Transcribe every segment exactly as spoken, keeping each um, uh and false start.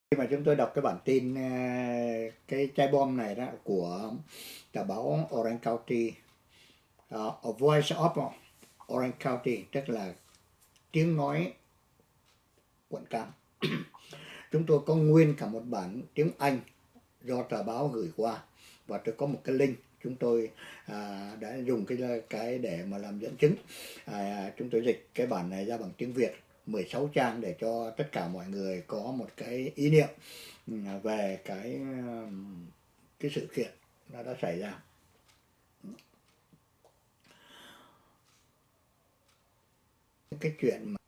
Khi mà chúng tôi đọc cái bản tin cái chai bom này đó của tờ báo Orange County, uh, A Voice of Orange County, tức là tiếng nói quận Cam. Chúng tôi có nguyên cả một bản tiếng Anh do tờ báo gửi qua, và tôi có một cái link chúng tôi à, đã dùng cái cái để mà làm dẫn chứng. À, chúng tôi dịch cái bản này ra bằng tiếng Việt mười sáu trang để cho tất cả mọi người có một cái ý niệm về cái cái sự kiện nó đã xảy ra. Cái chuyện mà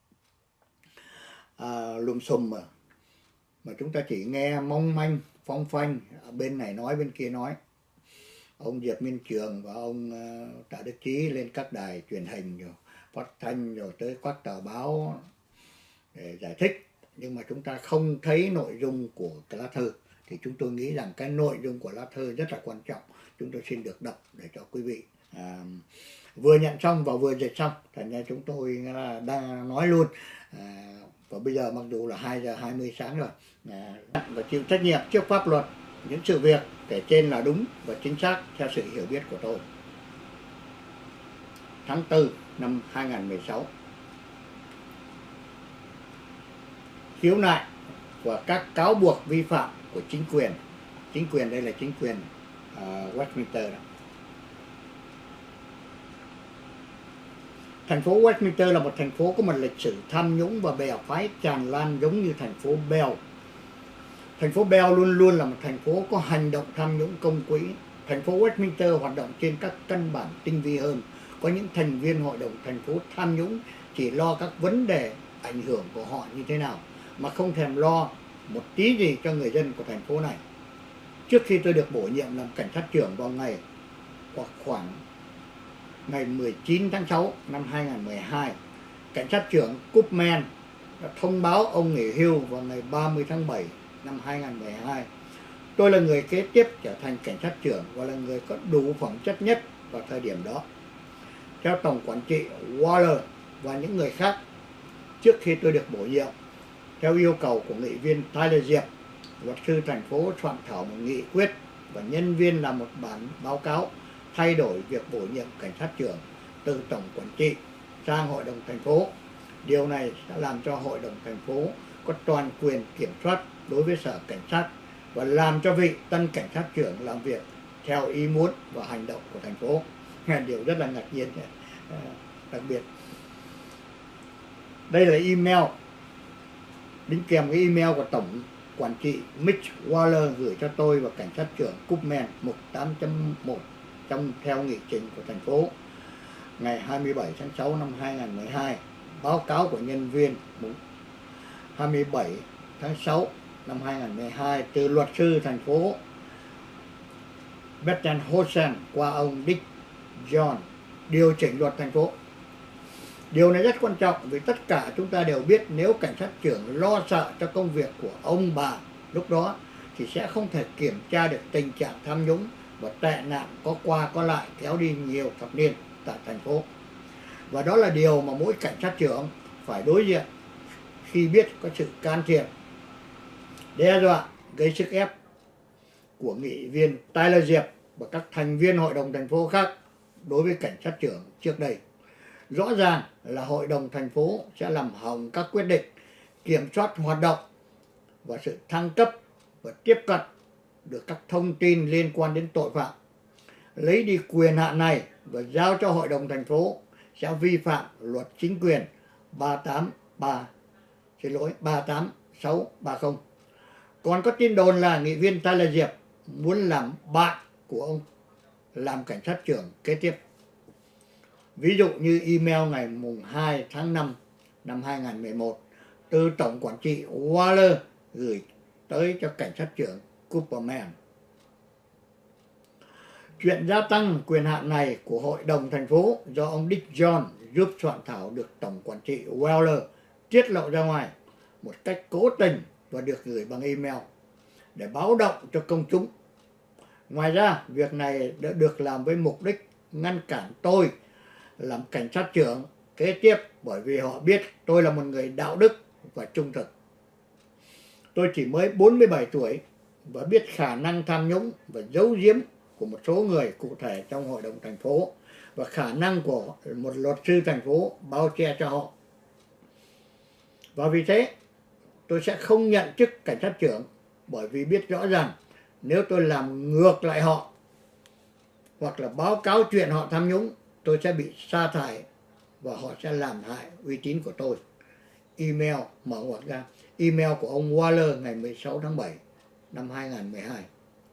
à, lùm xùm mà mà chúng ta chỉ nghe mong manh phong phanh, bên này nói bên kia nói. Ông Diệp Minh Trường và ông uh, Tạ Đức Chí lên các đài truyền hình rồi phát thanh rồi tới các tờ báo để giải thích, nhưng mà chúng ta không thấy nội dung của cái lá thư. Thì chúng tôi nghĩ rằng cái nội dung của lá thư rất là quan trọng, chúng tôi xin được đọc để cho quý vị à, vừa nhận xong và vừa dịch xong. Thành ra chúng tôi là đang nói luôn. À, và bây giờ mặc dù là hai giờ hai mươi sáng rồi, à, và chịu trách nhiệm trước pháp luật những sự việc kể trên là đúng và chính xác theo sự hiểu biết của tôi. Tháng tư năm hai nghìn không trăm mười sáu, khiếu nại và các cáo buộc vi phạm của chính quyền. Chính quyền đây là chính quyền uh, Westminster đó. Thành phố Westminster là một thành phố có một lịch sử tham nhũng và bè phái tràn lan giống như thành phố Bell. Thành phố Bell luôn luôn là một thành phố có hành động tham nhũng công quỹ. Thành phố Westminster hoạt động trên các căn bản tinh vi hơn. Có những thành viên hội đồng thành phố tham nhũng chỉ lo các vấn đề ảnh hưởng của họ như thế nào, mà không thèm lo một tí gì cho người dân của thành phố này. Trước khi tôi được bổ nhiệm làm cảnh sát trưởng vào ngày hoặc khoảng ngày mười chín tháng sáu năm hai nghìn không trăm mười hai, cảnh sát trưởng Koopman đã thông báo ông nghỉ hưu vào ngày ba mươi tháng bảy năm hai nghìn không trăm mười hai. Tôi là người kế tiếp trở thành cảnh sát trưởng và là người có đủ phẩm chất nhất vào thời điểm đó. Theo tổng quản trị Waller và những người khác, trước khi tôi được bổ nhiệm, theo yêu cầu của nghị viên Tyler Diệp, luật sư thành phố soạn thảo một nghị quyết và nhân viên làm một bản báo cáo thay đổi việc bổ nhiệm cảnh sát trưởng từ tổng quản trị sang hội đồng thành phố. Điều này sẽ làm cho hội đồng thành phố có toàn quyền kiểm soát đối với sở cảnh sát và làm cho vị tân cảnh sát trưởng làm việc theo ý muốn và hành động của thành phố. Điều rất là ngạc nhiên, đặc biệt. Đây là email đính kèm cái email của tổng quản trị Mitch Waller gửi cho tôi và cảnh sát trưởng Koopman mục tám chấm một trong theo nghị trình của thành phố ngày hai mươi bảy tháng sáu năm hai nghìn không trăm mười hai. Báo cáo của nhân viên mục hai mươi bảy tháng sáu năm hai nghìn không trăm mười hai từ luật sư thành phố Bethany Hosen qua ông Dick John điều chỉnh luật thành phố. Điều này rất quan trọng vì tất cả chúng ta đều biết nếu cảnh sát trưởng lo sợ cho công việc của ông bà lúc đó thì sẽ không thể kiểm tra được tình trạng tham nhũng và tệ nạn có qua có lại kéo đi nhiều thập niên tại thành phố. Và đó là điều mà mỗi cảnh sát trưởng phải đối diện khi biết có sự can thiệp, đe dọa, gây sức ép của nghị viên Tyler Diệp và các thành viên hội đồng thành phố khác đối với cảnh sát trưởng trước đây. Rõ ràng là hội đồng thành phố sẽ làm hỏng các quyết định, kiểm soát hoạt động và sự thăng cấp và tiếp cận được các thông tin liên quan đến tội phạm. Lấy đi quyền hạn này và giao cho hội đồng thành phố sẽ vi phạm luật chính quyền ba tám ba xin lỗi ba tám sáu ba không. Còn có tin đồn là nghị viên Tyler Diệp muốn làm bạn của ông làm cảnh sát trưởng kế tiếp. Ví dụ như email ngày hai tháng năm năm hai nghìn không trăm mười một từ tổng quản trị Waller gửi tới cho cảnh sát trưởng Koopman. Chuyện gia tăng quyền hạn này của hội đồng thành phố do ông Dick John giúp soạn thảo được tổng quản trị Waller tiết lộ ra ngoài một cách cố tình và được gửi bằng email để báo động cho công chúng. Ngoài ra, việc này đã được làm với mục đích ngăn cản tôi làm cảnh sát trưởng kế tiếp, bởi vì họ biết tôi là một người đạo đức và trung thực. Tôi chỉ mới bốn mươi bảy tuổi và biết khả năng tham nhũng và giấu giếm của một số người cụ thể trong hội đồng thành phố và khả năng của một luật sư thành phố bao che cho họ. Và vì thế, tôi sẽ không nhận chức cảnh sát trưởng, bởi vì biết rõ ràng nếu tôi làm ngược lại họ hoặc là báo cáo chuyện họ tham nhũng, tôi sẽ bị sa thải và họ sẽ làm hại uy tín của tôi. Email mở ngoặc ra, email của ông Waller ngày mười sáu tháng bảy năm hai nghìn không trăm mười hai.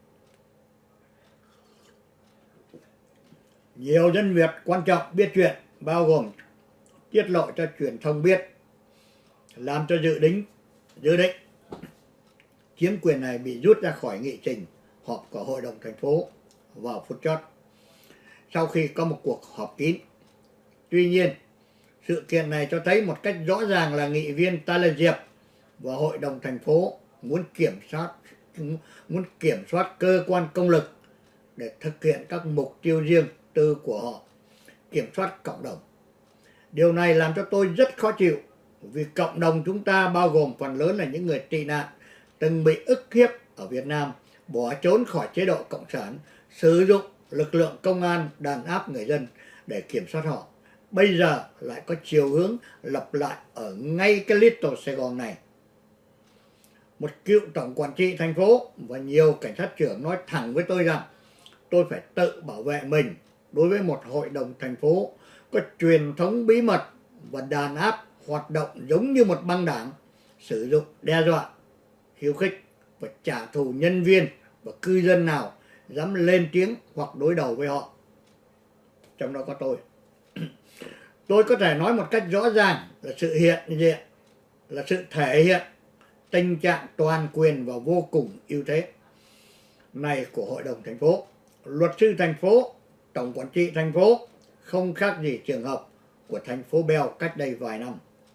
Nhiều dân Việt quan trọng biết chuyện, bao gồm tiết lộ cho truyền thông biết, làm cho dự định dự định chiếm quyền này bị rút ra khỏi nghị trình họp của hội đồng thành phố vào phút chót sau khi có một cuộc họp kín. Tuy nhiên, sự kiện này cho thấy một cách rõ ràng là nghị viên Tyler Diệp và hội đồng thành phố muốn kiểm soát muốn kiểm soát cơ quan công lực để thực hiện các mục tiêu riêng tư của họ, kiểm soát cộng đồng. Điều này làm cho tôi rất khó chịu, vì cộng đồng chúng ta bao gồm phần lớn là những người tị nạn từng bị ức hiếp ở Việt Nam, bỏ trốn khỏi chế độ cộng sản, sử dụng lực lượng công an đàn áp người dân để kiểm soát họ. Bây giờ lại có chiều hướng lặp lại ở ngay cái Little Sài Gòn này. Một cựu tổng quản trị thành phố và nhiều cảnh sát trưởng nói thẳng với tôi rằng tôi phải tự bảo vệ mình đối với một hội đồng thành phố có truyền thống bí mật và đàn áp hoạt động giống như một băng đảng, sử dụng đe dọa, khiêu khích và trả thù nhân viên và cư dân nào dám lên tiếng hoặc đối đầu với họ. Trong đó có tôi. Tôi có thể nói một cách rõ ràng là sự hiện diện, là sự thể hiện tình trạng toàn quyền và vô cùng ưu thế này của hội đồng thành phố. Luật sư thành phố, tổng quản trị thành phố không khác gì trường hợp của thành phố Bell cách đây vài năm.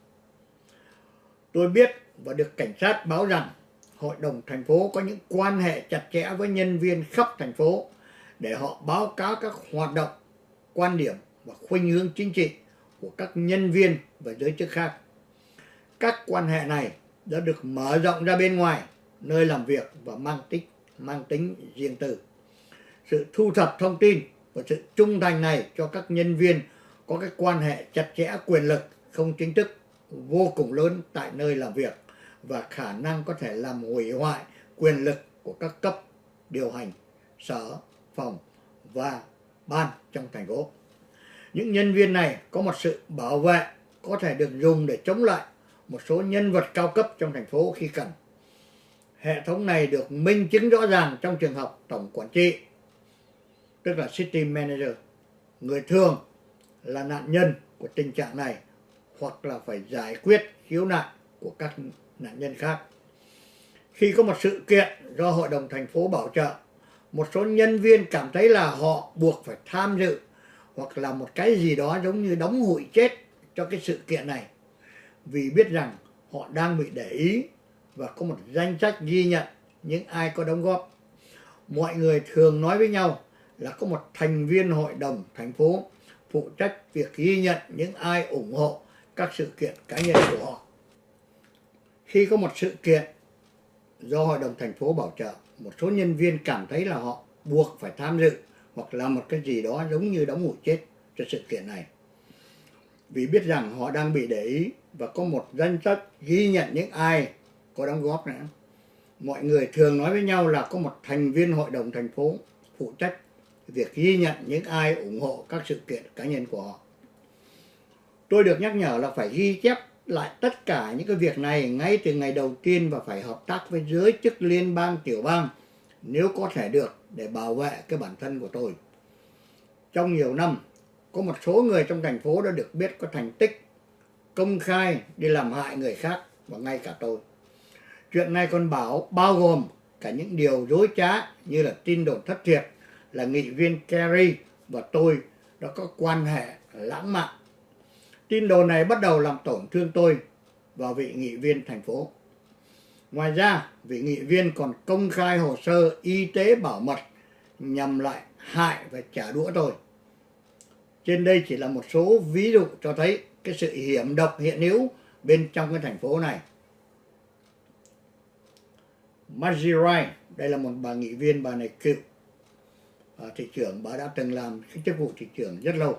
Tôi biết và được cảnh sát báo rằng hội đồng thành phố có những quan hệ chặt chẽ với nhân viên khắp thành phố để họ báo cáo các hoạt động, quan điểm và khuynh hướng chính trị của các nhân viên và giới chức khác. Các quan hệ này đã được mở rộng ra bên ngoài nơi làm việc và mang tính, mang tính riêng tư. Sự thu thập thông tin và sự trung thành này cho các nhân viên có cái quan hệ chặt chẽ quyền lực không chính thức vô cùng lớn tại nơi làm việc và khả năng có thể làm hủy hoại quyền lực của các cấp điều hành, sở, phòng và ban trong thành phố. Những nhân viên này có một sự bảo vệ có thể được dùng để chống lại một số nhân vật cao cấp trong thành phố khi cần. Hệ thống này được minh chứng rõ ràng trong trường hợp tổng quản trị, tức là City Manager, người thường là nạn nhân của tình trạng này hoặc là phải giải quyết khiếu nại của các nạn nhân khác. Khi có một sự kiện do hội đồng thành phố bảo trợ, một số nhân viên cảm thấy là họ buộc phải tham dự hoặc là một cái gì đó giống như đóng hụi chết cho cái sự kiện này, vì biết rằng họ đang bị để ý và có một danh sách ghi nhận những ai có đóng góp. Mọi người thường nói với nhau là có một thành viên hội đồng thành phố phụ trách việc ghi nhận những ai ủng hộ các sự kiện cá nhân của họ. Khi có một sự kiện do hội đồng thành phố bảo trợ, một số nhân viên cảm thấy là họ buộc phải tham dự hoặc làm một cái gì đó giống như đóng hụi chết cho sự kiện này, vì biết rằng họ đang bị để ý và có một danh sách ghi nhận những ai có đóng góp nữa. Mọi người thường nói với nhau là có một thành viên hội đồng thành phố phụ trách việc ghi nhận những ai ủng hộ các sự kiện cá nhân của họ. Tôi được nhắc nhở là phải ghi chép lại tất cả những cái việc này ngay từ ngày đầu tiên và phải hợp tác với giới chức liên bang, tiểu bang nếu có thể được, để bảo vệ cái bản thân của tôi. Trong nhiều năm, có một số người trong thành phố đã được biết có thành tích công khai đi làm hại người khác và ngay cả tôi. Chuyện này còn bảo bao gồm cả những điều dối trá như là tin đồn thất thiệt là nghị viên Kerry và tôi đã có quan hệ lãng mạn. Tin đồn này bắt đầu làm tổn thương tôi và vị nghị viên thành phố. Ngoài ra, vị nghị viên còn công khai hồ sơ y tế bảo mật nhằm lại hại và trả đũa tôi. Trên đây chỉ là một số ví dụ cho thấy cái sự hiểm độc hiện hữu bên trong cái thành phố này. Margie Wright, đây là một bà nghị viên, bà này cựu à, thị trưởng, bà đã từng làm cái chức vụ thị trưởng rất lâu.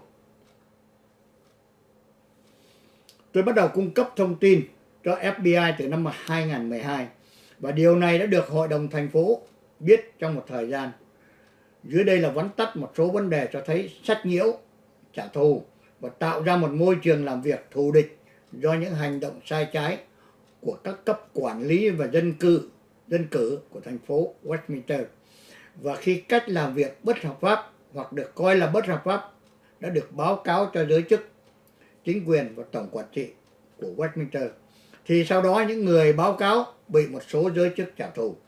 Tôi bắt đầu cung cấp thông tin cho ép bê i từ năm hai nghìn không trăm mười hai và điều này đã được Hội đồng thành phố biết trong một thời gian. Dưới đây là vắn tắt một số vấn đề cho thấy sách nhiễu, trả thù và tạo ra một môi trường làm việc thù địch do những hành động sai trái của các cấp quản lý và dân cư, dân cử của thành phố Westminster. Và khi cách làm việc bất hợp pháp hoặc được coi là bất hợp pháp đã được báo cáo cho giới chức, chính quyền và tổng quản trị của Westminster, thì sau đó những người báo cáo bị một số giới chức trả thù.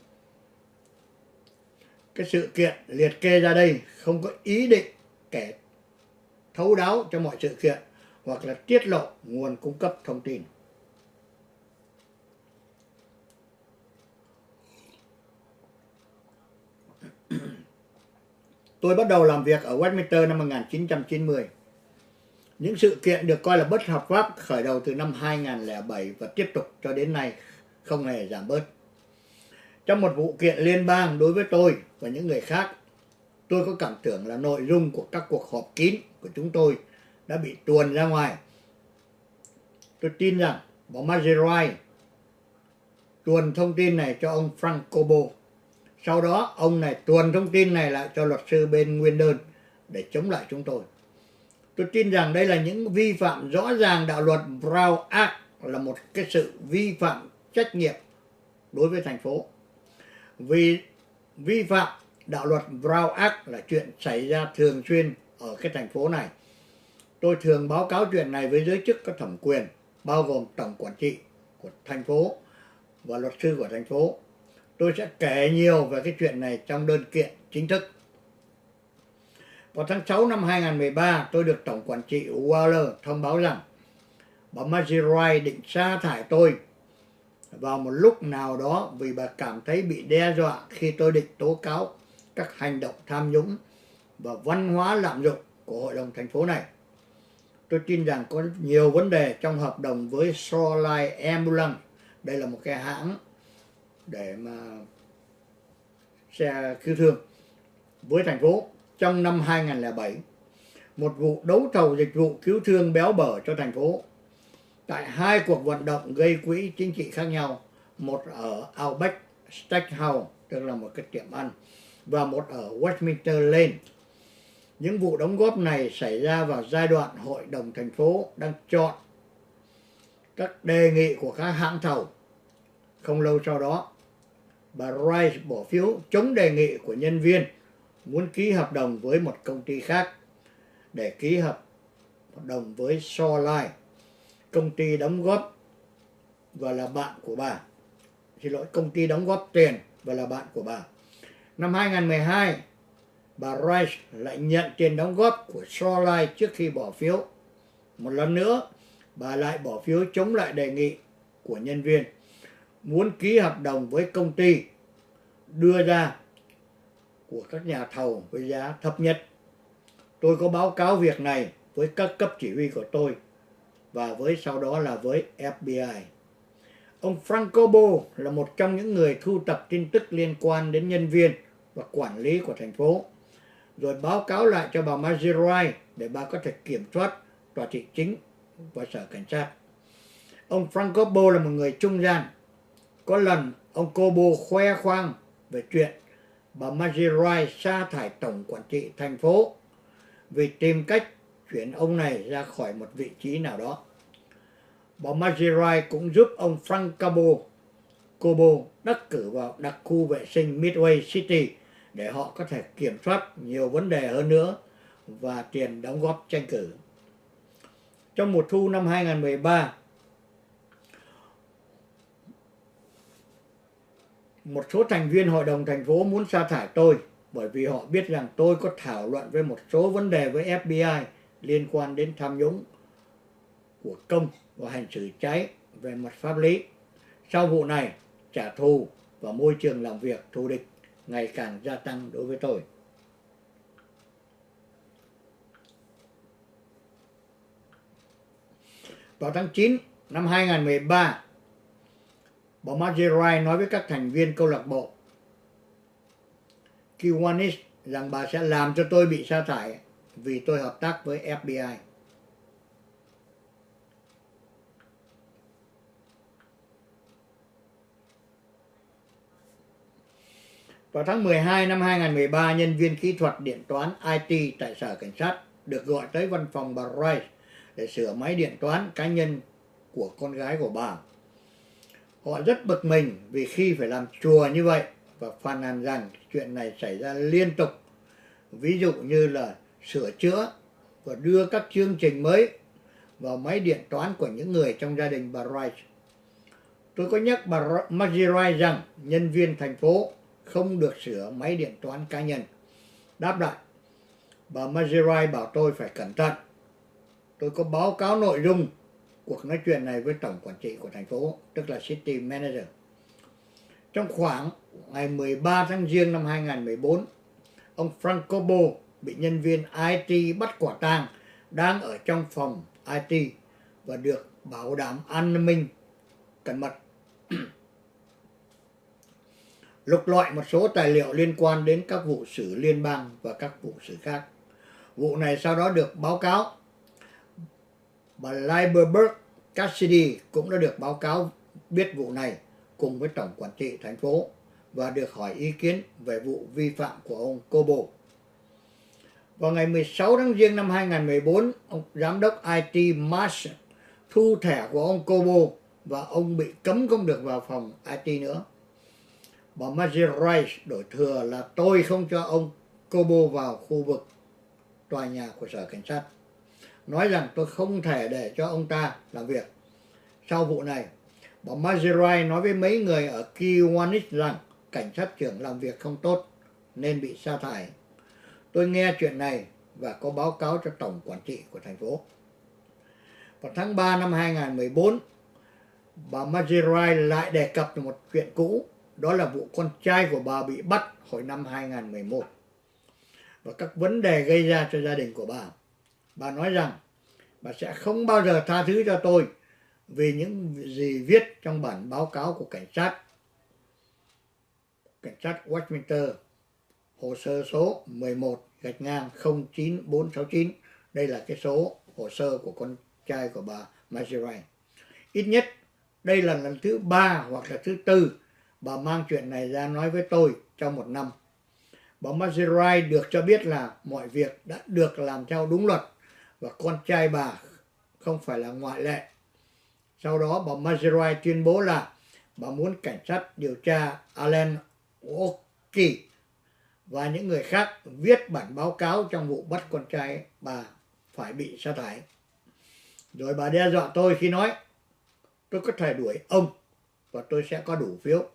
Cái sự kiện liệt kê ra đây không có ý định kể thấu đáo cho mọi sự kiện hoặc là tiết lộ nguồn cung cấp thông tin. Tôi bắt đầu làm việc ở Westminster năm một nghìn chín trăm chín mươi. Những sự kiện được coi là bất hợp pháp khởi đầu từ năm hai nghìn không trăm lẻ bảy và tiếp tục cho đến nay không hề giảm bớt. Trong một vụ kiện liên bang đối với tôi và những người khác, tôi có cảm tưởng là nội dung của các cuộc họp kín của chúng tôi đã bị tuồn ra ngoài. Tôi tin rằng bà Margie Wright tuồn thông tin này cho ông Frank Cobo. Sau đó ông này tuồn thông tin này lại cho luật sư bên nguyên đơn để chống lại chúng tôi. Tôi tin rằng đây là những vi phạm rõ ràng đạo luật Brown Act, là một cái sự vi phạm trách nhiệm đối với thành phố. Vì vi phạm đạo luật Brown Act là chuyện xảy ra thường xuyên ở cái thành phố này. Tôi thường báo cáo chuyện này với giới chức có thẩm quyền, bao gồm tổng quản trị của thành phố và luật sư của thành phố. Tôi sẽ kể nhiều về cái chuyện này trong đơn kiện chính thức. Vào tháng sáu năm hai nghìn không trăm mười ba, tôi được tổng quản trị Waller thông báo rằng bà Margie Wright định sa thải tôi vào một lúc nào đó vì bà cảm thấy bị đe dọa khi tôi định tố cáo các hành động tham nhũng và văn hóa lạm dụng của hội đồng thành phố này. Tôi tin rằng có nhiều vấn đề trong hợp đồng với Shoreline Ambulance, đây là một cái hãng để mà xe cứu thương, với thành phố trong năm hai nghìn không trăm lẻ bảy, một vụ đấu thầu dịch vụ cứu thương béo bở cho thành phố tại hai cuộc vận động gây quỹ chính trị khác nhau, một ở Outback Steakhouse, tức là một cái tiệm ăn, và một ở Westminster Lane. Những vụ đóng góp này xảy ra vào giai đoạn hội đồng thành phố đang chọn các đề nghị của các hãng thầu. Không lâu sau đó, bà Rice bỏ phiếu chống đề nghị của nhân viên muốn ký hợp đồng với một công ty khác để ký hợp đồng với Shoreline, công ty đóng góp và là bạn của bà. Xin lỗi, công ty đóng góp tiền và là bạn của bà. Năm hai nghìn không trăm mười hai, bà Rice lại nhận tiền đóng góp của Shoreline trước khi bỏ phiếu. Một lần nữa, bà lại bỏ phiếu chống lại đề nghị của nhân viên muốn ký hợp đồng với công ty đưa ra của các nhà thầu với giá thấp nhất. Tôi có báo cáo việc này với các cấp chỉ huy của tôi và với sau đó là với ép bê i. Ông Frank Cobo là một trong những người thu thập tin tức liên quan đến nhân viên và quản lý của thành phố, rồi báo cáo lại cho bà Margie Wright để bà có thể kiểm soát tòa thị chính và sở cảnh sát. Ông Frank Cobo là một người trung gian. Có lần ông Cobo khoe khoang về chuyện bà Margie Wright sa thải tổng quản trị thành phố vì tìm cách chuyển ông này ra khỏi một vị trí nào đó. Bà Margie Wright cũng giúp ông Frank Cobo, Cobo đắc cử vào đặc khu vệ sinh Midway City để họ có thể kiểm soát nhiều vấn đề hơn nữa và tiền đóng góp tranh cử. Trong mùa thu năm hai nghìn không trăm mười ba, một số thành viên hội đồng thành phố muốn sa thải tôi bởi vì họ biết rằng tôi có thảo luận về một số vấn đề với ép bê i liên quan đến tham nhũng của công và hành xử trái về mặt pháp lý. Sau vụ này, trả thù và môi trường làm việc thù địch ngày càng gia tăng đối với tôi. Vào tháng chín năm hai nghìn không trăm mười ba, Bà Margie Wright nói với các thành viên câu lạc bộ Kiwanis rằng bà sẽ làm cho tôi bị sa thải vì tôi hợp tác với ép bê i. Vào tháng mười hai năm hai nghìn không trăm mười ba, nhân viên kỹ thuật điện toán i tê tại sở cảnh sát được gọi tới văn phòng bà Rice để sửa máy điện toán cá nhân của con gái của bà. Họ rất bực mình vì khi phải làm chùa như vậy và phàn nàn rằng chuyện này xảy ra liên tục. Ví dụ như là sửa chữa và đưa các chương trình mới vào máy điện toán của những người trong gia đình bà Rice. Tôi có nhắc bà Margie Wright rằng nhân viên thành phố không được sửa máy điện toán cá nhân. Đáp lại, bà Margie Wright bảo tôi phải cẩn thận. Tôi có báo cáo nội dung cuộc nói chuyện này với tổng quản trị của thành phố, tức là City Manager. Trong khoảng ngày mười ba tháng Giêng năm hai nghìn không trăm mười bốn, ông Frank Cobo bị nhân viên i tê bắt quả tang đang ở trong phòng i tê và được bảo đảm an ninh cẩn mật. Lục lọi một số tài liệu liên quan đến các vụ xử liên bang và các vụ xử khác. Vụ này sau đó được báo cáo. Bà Liberberg Cassidy cũng đã được báo cáo biết vụ này cùng với tổng quản trị thành phố và được hỏi ý kiến về vụ vi phạm của ông Cobo. Vào ngày mười sáu tháng Giêng năm hai nghìn không trăm mười bốn, ông giám đốc i tê Marsh thu thẻ của ông Cobo và ông bị cấm không được vào phòng i tê nữa. Bà Margie Wright đổi thừa là tôi không cho ông Cobo vào khu vực tòa nhà của sở cảnh sát, nói rằng tôi không thể để cho ông ta làm việc. Sau vụ này, bà Margie Wright nói với mấy người ở Kiwanis rằng cảnh sát trưởng làm việc không tốt nên bị sa thải. Tôi nghe chuyện này và có báo cáo cho tổng quản trị của thành phố. Vào tháng ba năm hai nghìn không trăm mười bốn, bà Margie Wright lại đề cập một chuyện cũ, đó là vụ con trai của bà bị bắt hồi năm hai nghìn không trăm mười một và các vấn đề gây ra cho gia đình của bà. Bà nói rằng bà sẽ không bao giờ tha thứ cho tôi vì những gì viết trong bản báo cáo của cảnh sát cảnh sát Westminster, hồ sơ số mười một gạch ngang không chín bốn sáu chín. Đây là cái số hồ sơ của con trai của bà Margie Wright. Ít nhất đây là lần thứ ba hoặc là thứ tư bà mang chuyện này ra nói với tôi trong một năm. Bà Margie Wright được cho biết là mọi việc đã được làm theo đúng luật và con trai bà không phải là ngoại lệ. Sau đó bà Margie Wright tuyên bố là bà muốn cảnh sát điều tra Alan Oki và những người khác viết bản báo cáo trong vụ bắt con trai bà phải bị sa thải. Rồi bà đe dọa tôi khi nói tôi có thể đuổi ông và tôi sẽ có đủ phiếu.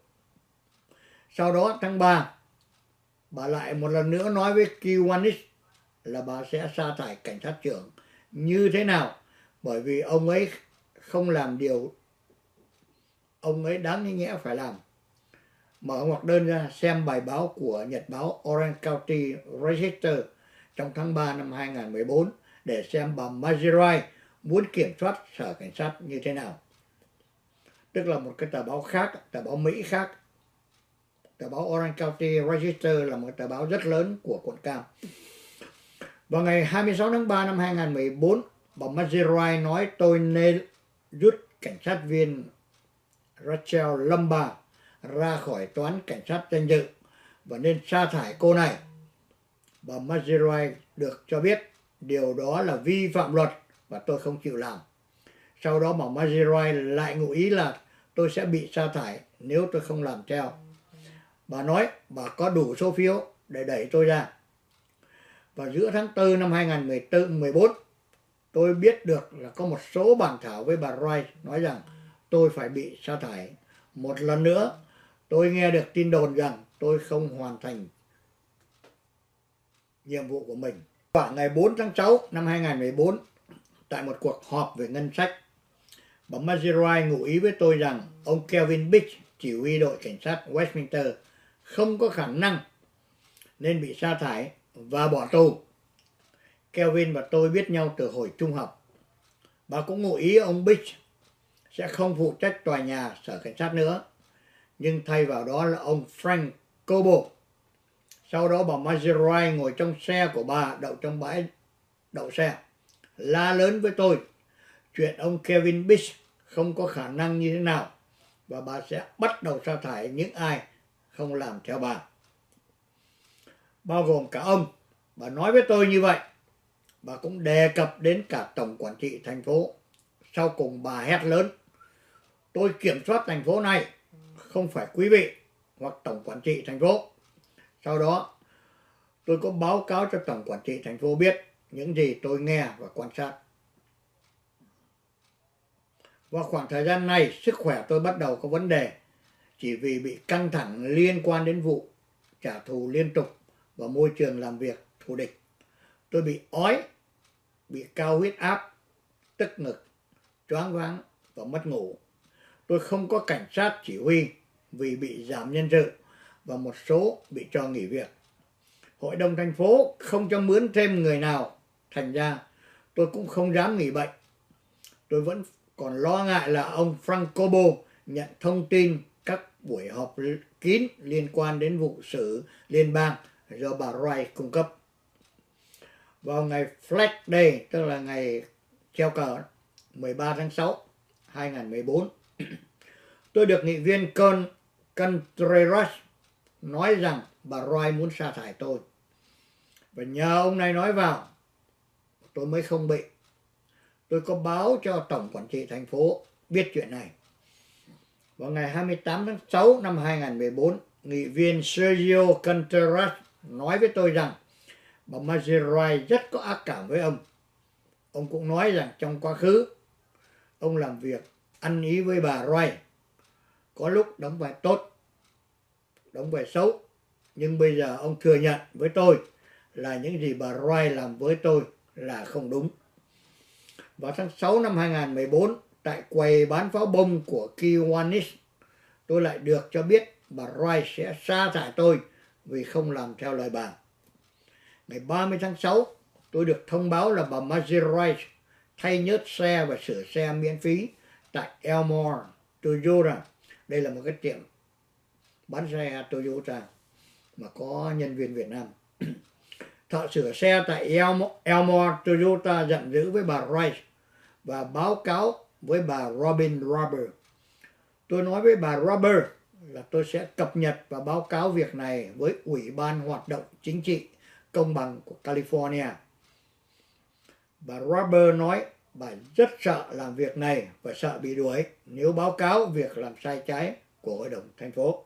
Sau đó tháng ba, bà lại một lần nữa nói với Kiwanis là bà sẽ sa thải cảnh sát trưởng như thế nào bởi vì ông ấy không làm điều ông ấy đáng lý nghĩa phải làm. Mở ngoặc đơn ra xem bài báo của nhật báo Orange County Register trong tháng ba năm hai nghìn không trăm mười bốn để xem bà Margie Wright muốn kiểm soát sở cảnh sát như thế nào. Tức là một cái tờ báo khác, tờ báo Mỹ khác. Tờ báo Orange County Register là một tờ báo rất lớn của quận Cam. Vào ngày hai mươi sáu tháng ba năm hai nghìn không trăm mười bốn, bà Margie Wright nói tôi nên rút cảnh sát viên Rachel Lombard ra khỏi toán cảnh sát danh dự và nên sa thải cô này. Bà Margie Wright được cho biết điều đó là vi phạm luật và tôi không chịu làm. Sau đó bà Margie Wright lại ngụ ý là tôi sẽ bị sa thải nếu tôi không làm theo. Bà nói bà có đủ số phiếu để đẩy tôi ra. Vào giữa tháng tư năm hai nghìn không trăm mười bốn, tôi biết được là có một số bản thảo với bà Wright nói rằng tôi phải bị sa thải. Một lần nữa, tôi nghe được tin đồn rằng tôi không hoàn thành nhiệm vụ của mình. Vào ngày bốn tháng sáu năm hai nghìn không trăm mười bốn, tại một cuộc họp về ngân sách, bà Margie Wright ngụ ý với tôi rằng ông Kevin Beach, chỉ huy đội cảnh sát Westminster, không có khả năng nên bị sa thải và bỏ tù. Kevin và tôi biết nhau từ hồi trung học. Bà cũng ngụ ý ông Beach sẽ không phụ trách tòa nhà sở cảnh sát nữa nhưng thay vào đó là ông Frank Cobo. Sau đó bà Margie Wright ngồi trong xe của bà đậu trong bãi đậu xe, la lớn với tôi chuyện ông Kevin Beach không có khả năng như thế nào và bà sẽ bắt đầu sa thải những ai không làm theo bà, bao gồm cả ông. Bà nói với tôi như vậy. Bà cũng đề cập đến cả tổng quản trị thành phố. Sau cùng bà hét lớn: tôi kiểm soát thành phố này, không phải quý vị hoặc tổng quản trị thành phố. Sau đó tôi có báo cáo cho tổng quản trị thành phố biết những gì tôi nghe và quan sát. Vào khoảng thời gian này, sức khỏe tôi bắt đầu có vấn đề chỉ vì bị căng thẳng liên quan đến vụ trả thù liên tục và môi trường làm việc thù địch. Tôi bị ói, bị cao huyết áp, tức ngực, choáng váng và mất ngủ. Tôi không có cảnh sát chỉ huy vì bị giảm nhân sự và một số bị cho nghỉ việc. Hội đồng thành phố không cho mướn thêm người nào, thành ra tôi cũng không dám nghỉ bệnh. Tôi vẫn còn lo ngại là ông Frank Cobo nhận thông tin các buổi họp kín liên quan đến vụ xử liên bang do bà Wright cung cấp. Vào ngày Flag Day, tức là ngày treo cờ mười ba tháng sáu năm hai nghìn không trăm mười bốn, tôi được nghị viên Con Contreras nói rằng bà Wright muốn sa thải tôi. Và nhờ ông này nói vào, tôi mới không bị. Tôi có báo cho tổng quản trị thành phố biết chuyện này. Vào ngày hai mươi tám tháng sáu năm hai nghìn không trăm mười bốn, nghị viên Sergio Contreras nói với tôi rằng bà Margie Wright rất có ác cảm với ông. Ông cũng nói rằng trong quá khứ, ông làm việc ăn ý với bà Wright. Có lúc đóng vai tốt, đóng vai xấu. Nhưng bây giờ ông thừa nhận với tôi là những gì bà Wright làm với tôi là không đúng. Vào tháng sáu năm hai nghìn không trăm mười bốn, tại quầy bán pháo bông của Kiwanis, tôi lại được cho biết bà Wright sẽ sa thải tôi vì không làm theo lời bà. Ngày ba mươi tháng sáu, tôi được thông báo là bà Margie Wright thay nhớt xe và sửa xe miễn phí tại Elmore, Toyota. Đây là một cái tiệm bán xe Toyota mà có nhân viên Việt Nam. Thợ sửa xe tại Elmore, Toyota giận dữ với bà Wright và báo cáo với bà Robin Rubber. Tôi nói với bà Rubber là tôi sẽ cập nhật và báo cáo việc này với Ủy ban Hoạt động Chính trị Công bằng của California. Bà Rubber nói bà rất sợ làm việc này và sợ bị đuổi nếu báo cáo việc làm sai trái của Hội đồng thành phố.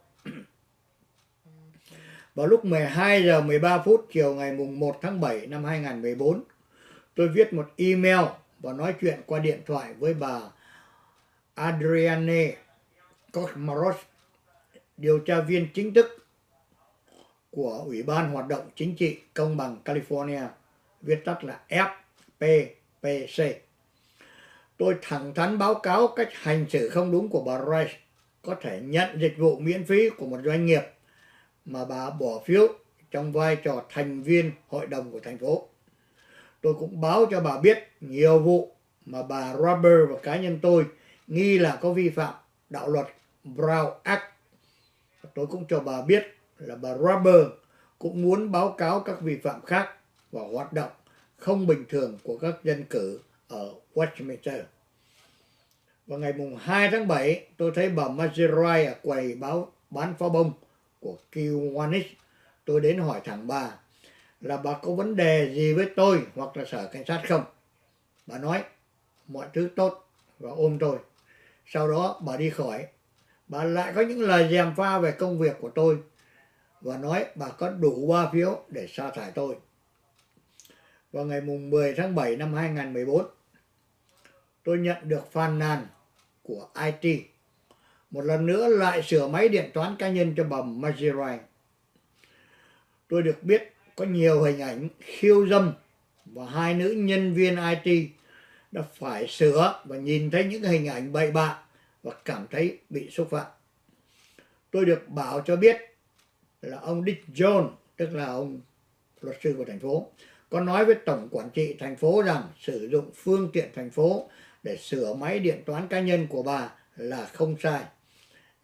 Vào lúc mười hai giờ mười ba phút chiều ngày mùng một tháng bảy năm hai nghìn không trăm mười bốn, tôi viết một email và nói chuyện qua điện thoại với bà Adrienne Kochmaros, điều tra viên chính thức của Ủy ban Hoạt động Chính trị Công bằng California, viết tắt là F P P C. Tôi thẳng thắn báo cáo cách hành xử không đúng của bà Wright, có thể nhận dịch vụ miễn phí của một doanh nghiệp mà bà bỏ phiếu trong vai trò thành viên hội đồng của thành phố. Tôi cũng báo cho bà biết nhiều vụ mà bà Rubber và cá nhân tôi nghi là có vi phạm đạo luật Brown Act. Tôi cũng cho bà biết là bà Rubber cũng muốn báo cáo các vi phạm khác và hoạt động không bình thường của các dân cử ở Westminster. Vào ngày hai tháng bảy, tôi thấy bà Margie Wright ở quầy báo bán pháo bông của Kiwanis. Tôi đến hỏi thẳng bà là bà có vấn đề gì với tôi hoặc là sở cảnh sát không. Bà nói mọi thứ tốt và ôm tôi. Sau đó bà đi khỏi. Bà lại có những lời gièm pha về công việc của tôi và nói bà có đủ ba phiếu để sa thải tôi. Vào ngày mười tháng bảy năm hai nghìn không trăm mười bốn, tôi nhận được phàn nàn của I T một lần nữa lại sửa máy điện toán cá nhân cho bà Margie Wright. Tôi được biết có nhiều hình ảnh khiêu dâm và hai nữ nhân viên I T đã phải sửa và nhìn thấy những hình ảnh bậy bạ và cảm thấy bị xúc phạm. Tôi được bảo cho biết là ông Dick Jones, tức là ông luật sư của thành phố, có nói với tổng quản trị thành phố rằng sử dụng phương tiện thành phố để sửa máy điện toán cá nhân của bà là không sai.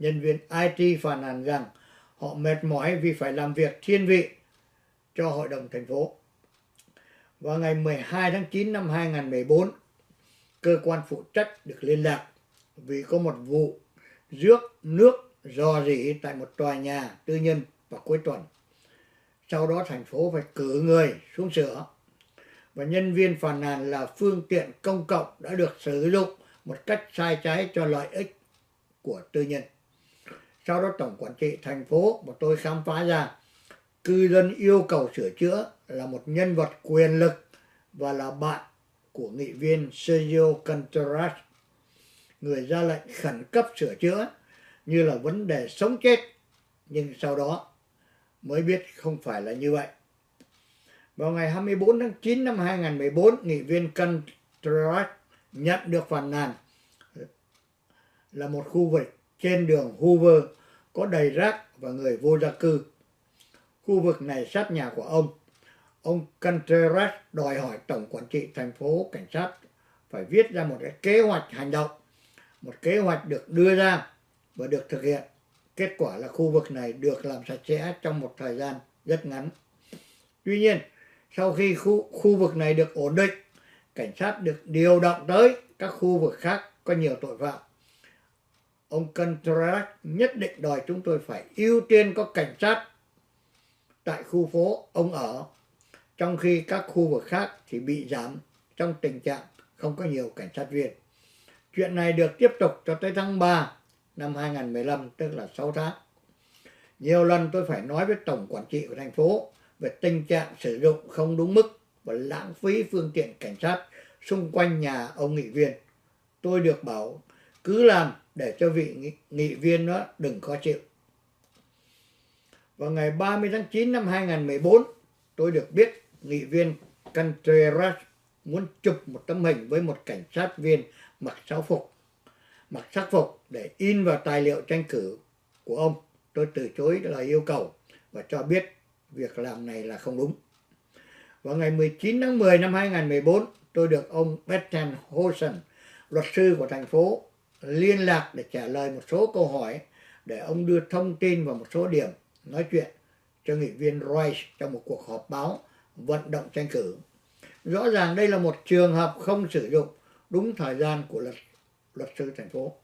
Nhân viên i tê phàn nàn rằng họ mệt mỏi vì phải làm việc thiên vị cho hội đồng thành phố. Vào ngày mười hai tháng chín năm hai nghìn không trăm mười bốn, cơ quan phụ trách được liên lạc vì có một vụ rước nước rò rỉ tại một tòa nhà tư nhân vào cuối tuần. Sau đó thành phố phải cử người xuống sửa, và nhân viên phàn nàn là phương tiện công cộng đã được sử dụng một cách sai trái cho lợi ích của tư nhân. Sau đó Tổng Quản trị thành phố và tôi khám phá ra cư dân yêu cầu sửa chữa là một nhân vật quyền lực và là bạn của nghị viên Sergio Contreras, người ra lệnh khẩn cấp sửa chữa như là vấn đề sống chết, nhưng sau đó mới biết không phải là như vậy. Vào ngày hai mươi bốn tháng chín năm hai nghìn không trăm mười bốn, nghị viên Contreras nhận được phàn nàn là một khu vực trên đường Hoover có đầy rác và người vô gia cư. Khu vực này sát nhà của ông. Ông Contreras đòi hỏi Tổng Quản trị thành phố cảnh sát phải viết ra một cái kế hoạch hành động. Một kế hoạch được đưa ra và được thực hiện. Kết quả là khu vực này được làm sạch sẽ trong một thời gian rất ngắn. Tuy nhiên, sau khi khu, khu vực này được ổn định, cảnh sát được điều động tới các khu vực khác có nhiều tội phạm. Ông Contreras nhất định đòi chúng tôi phải ưu tiên có cảnh sát tại khu phố ông ở, trong khi các khu vực khác thì bị giảm trong tình trạng không có nhiều cảnh sát viên. Chuyện này được tiếp tục cho tới tháng ba năm hai nghìn không trăm mười lăm, tức là sáu tháng. Nhiều lần tôi phải nói với Tổng Quản trị của thành phố về tình trạng sử dụng không đúng mức và lãng phí phương tiện cảnh sát xung quanh nhà ông nghị viên. Tôi được bảo cứ làm để cho vị nghị, nghị viên đó đừng khó chịu. Vào ngày ba mươi tháng chín năm hai nghìn không trăm mười bốn, tôi được biết nghị viên Contreras muốn chụp một tấm hình với một cảnh sát viên mặc sáu phục, mặc sắc phục để in vào tài liệu tranh cử của ông. Tôi từ chối lời yêu cầu và cho biết việc làm này là không đúng. Vào ngày mười chín tháng mười năm hai nghìn không trăm mười bốn, tôi được ông Bethan Hosen, luật sư của thành phố, liên lạc để trả lời một số câu hỏi để ông đưa thông tin vào một số điểm nói chuyện cho nghị viên Rice trong một cuộc họp báo vận động tranh cử. Rõ ràng đây là một trường hợp không sử dụng đúng thời gian của luật, luật sư thành phố.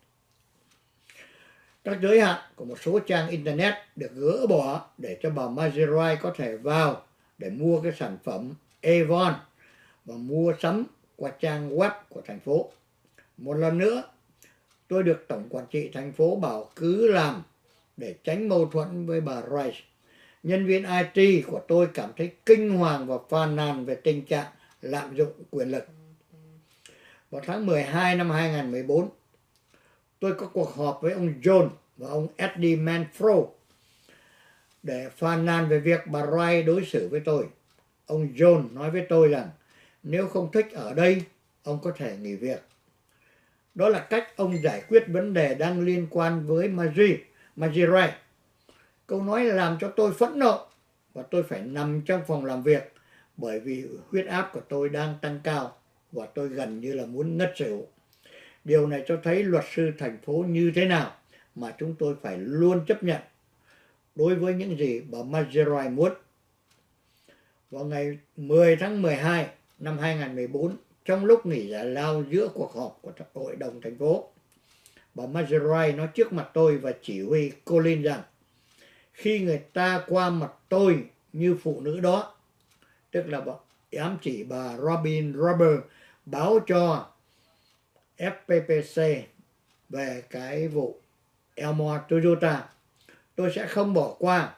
Các giới hạn của một số trang Internet được gỡ bỏ để cho bà Marjorie có thể vào để mua cái sản phẩm Avon và mua sắm qua trang web của thành phố. Một lần nữa, tôi được Tổng Quản trị thành phố bảo cứ làm để tránh mâu thuẫn với bà Rice. Nhân viên i tê của tôi cảm thấy kinh hoàng và phàn nàn về tình trạng lạm dụng quyền lực. Vào tháng mười hai năm hai nghìn không trăm mười bốn, tôi có cuộc họp với ông John và ông Eddie Manfro để phàn nàn về việc bà Rice đối xử với tôi. Ông John nói với tôi rằng nếu không thích ở đây, ông có thể nghỉ việc. Đó là cách ông giải quyết vấn đề đang liên quan với Marjorie. Marjorie. Câu nói làm cho tôi phẫn nộ và tôi phải nằm trong phòng làm việc bởi vì huyết áp của tôi đang tăng cao và tôi gần như là muốn ngất xỉu. Điều này cho thấy luật sư thành phố như thế nào mà chúng tôi phải luôn chấp nhận đối với những gì bà Marjorie muốn. Vào ngày mười tháng mười hai năm hai nghìn không trăm mười bốn, trong lúc nghỉ giải lao giữa cuộc họp của hội đồng thành phố, bà Marjorie nói trước mặt tôi và chỉ huy Colin rằng khi người ta qua mặt tôi như phụ nữ đó, tức là bà, ám chỉ bà Robin Roberts báo cho ép pê pê xê về cái vụ Elmore Toyota, tôi sẽ không bỏ qua.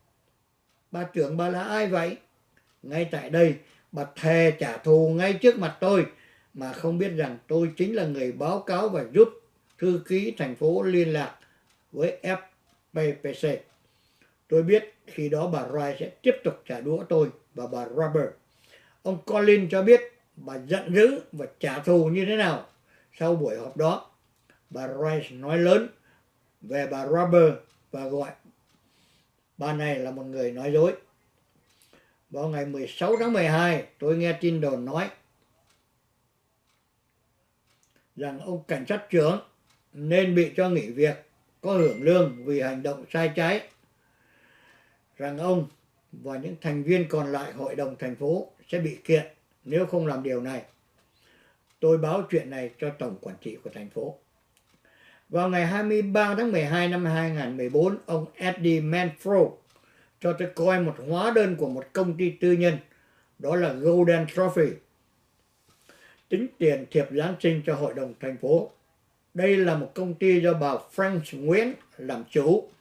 Bà trưởng bà là ai vậy? Ngay tại đây, bà thề trả thù ngay trước mặt tôi mà không biết rằng tôi chính là người báo cáo và giúp thư ký thành phố liên lạc với ép pê pê xê. Tôi biết khi đó bà Rice sẽ tiếp tục trả đũa tôi và bà Robert. Ông Colin cho biết bà giận dữ và trả thù như thế nào. Sau buổi họp đó, bà Rice nói lớn về bà Robert và gọi bà này là một người nói dối. Vào ngày mười sáu tháng mười hai, tôi nghe tin đồn nói rằng ông cảnh sát trưởng nên bị cho nghỉ việc có hưởng lương vì hành động sai trái, rằng ông và những thành viên còn lại hội đồng thành phố sẽ bị kiện nếu không làm điều này. Tôi báo chuyện này cho tổng quản trị của thành phố. Vào ngày hai mươi ba tháng mười hai năm hai nghìn không trăm mười bốn, ông Eddie Manfro cho tôi coi một hóa đơn của một công ty tư nhân, đó là Golden Trophy, tính tiền thiệp Giáng sinh cho hội đồng thành phố. Đây là một công ty do bà Frank Nguyễn làm chủ.